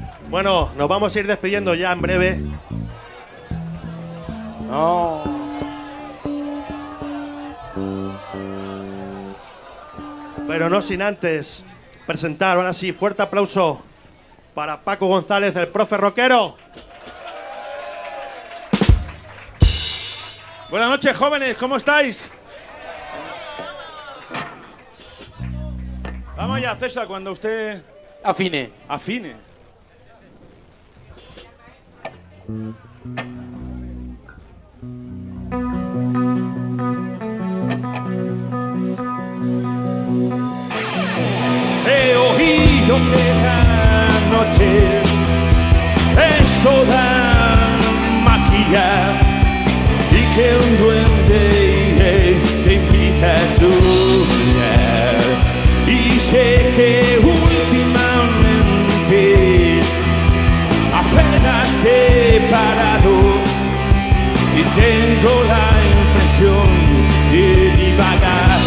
Bueno, nos vamos a ir despidiendo ya en breve. No. Pero no sin antes presentar, ahora sí, fuerte aplauso para Paco González, el profe rockero. Buenas noches, jóvenes, ¿cómo estáis? Vamos ya, César, cuando usted Afine. afine. He oído que la noche es toda magia y que un duende te invita a soñar. Y sé que últimamente apenas he parado y tengo la impresión de divagar.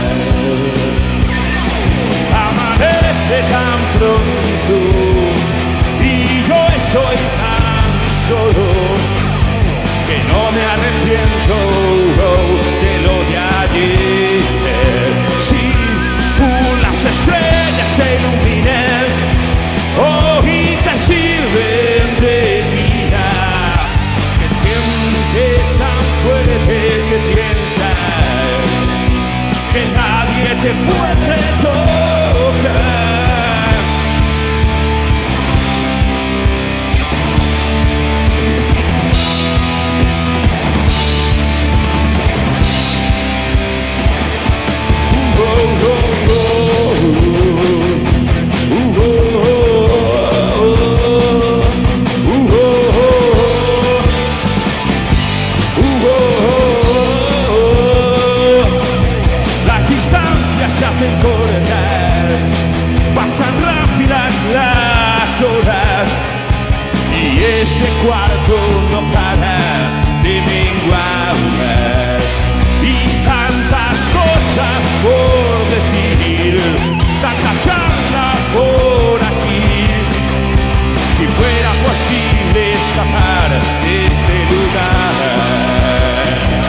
Amanece tan pronto y yo estoy tan solo que no me arrepiento de lo de ayer. Si las estrellas te iluminen y te sirven de guía, que sientes tan fuerte que piensas que nadie te puede tocar. Las distancias se hacen cortar, pasan rápidas las horas y este cuarto no para de menguar. Y tantas cosas por decir, tanta charla por aquí. Si fuera posible escapar de este lugar.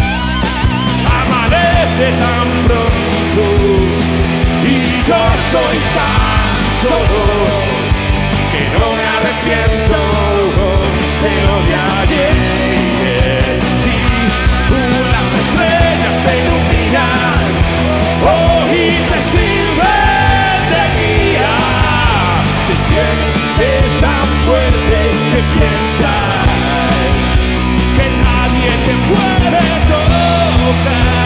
Amanece tan pronto y yo estoy tan solo que no me arrepiento de lo de ayer. Si las estrellas te iluminan y te sirven de guía, te sientes tan fuerte que piensas que nadie te puede tocar.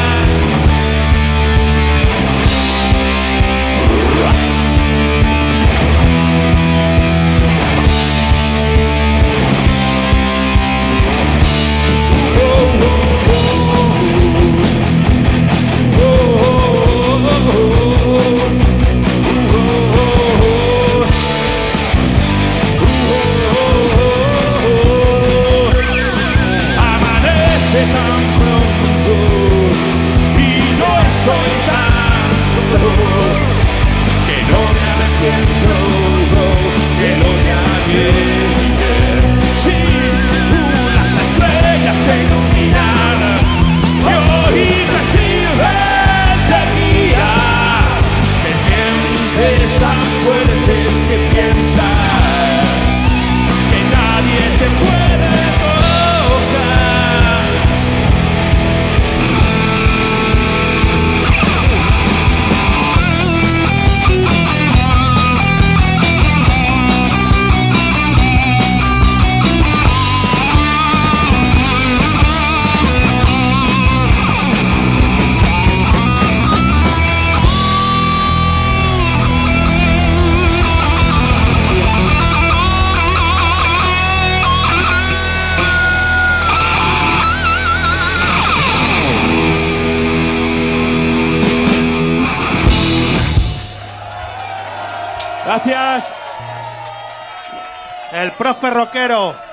Amanece tan pronto y yo estoy tan solo que no me arrepiento de lo de ayer. Si las estrellas te iluminan y te sirven de guía, te sientes tan fuerte que piensas que nadie te puede tocar. Gracias. El profe rockero.